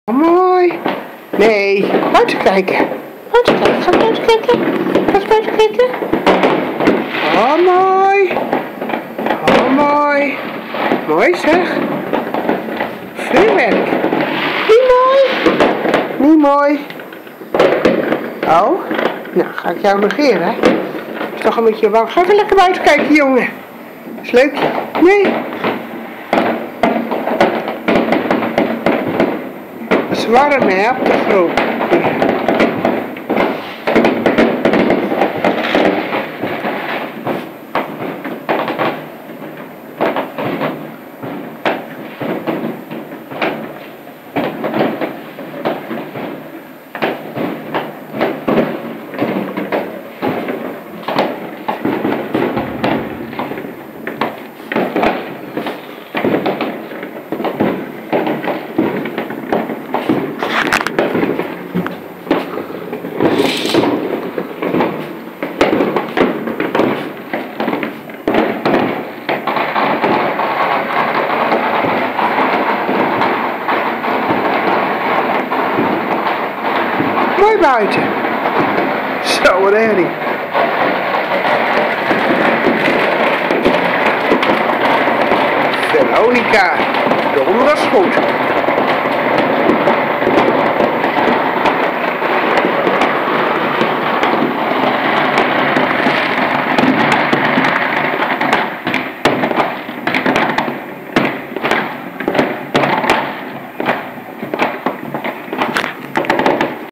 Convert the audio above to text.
Oh, mooi. Nee, buiten kijken. Buiten kijken. Ga buiten kijken. Ga eens buiten kijken. Oh, mooi. Oh, mooi. Mooi zeg. Vuurwerk. Niet mooi. Niet mooi. Oh, nou ga ik jou negeren, hè? Is toch een beetje bang. Ga even lekker buiten kijken, jongen. Is leuk. Nee. Het is warm, hè, op de grond. Mooi buiten. Zo, wat herrie. Veronica, donders goed.